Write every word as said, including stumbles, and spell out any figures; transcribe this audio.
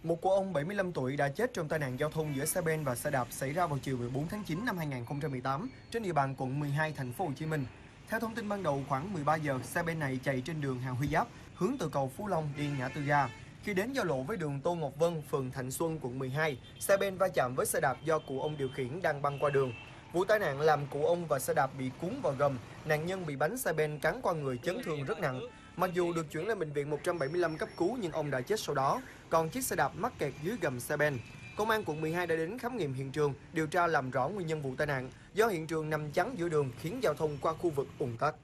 Một cụ ông bảy mươi lăm tuổi đã chết trong tai nạn giao thông giữa xe ben và xe đạp xảy ra vào chiều mười bốn tháng chín năm hai nghìn không trăm mười tám trên địa bàn quận mười hai, thành phố Hồ Chí Minh. Theo thông tin ban đầu, khoảng mười ba giờ, xe ben này chạy trên đường Hà Huy Giáp hướng từ cầu Phú Long đi ngã tư ga. Khi đến giao lộ với đường Tô Ngọc Vân, phường Thạnh Xuân, quận mười hai, xe ben va chạm với xe đạp do cụ ông điều khiển đang băng qua đường. Vụ tai nạn làm cụ ông và xe đạp bị cuốn vào gầm, nạn nhân bị bánh xe ben cán qua người, chấn thương rất nặng. Mặc dù được chuyển lên bệnh viện một trăm bảy mươi lăm cấp cứu nhưng ông đã chết sau đó, còn chiếc xe đạp mắc kẹt dưới gầm xe ben. Công an quận mười hai đã đến khám nghiệm hiện trường, điều tra làm rõ nguyên nhân vụ tai nạn, do hiện trường nằm chắn giữa đường khiến giao thông qua khu vực ùn tắc.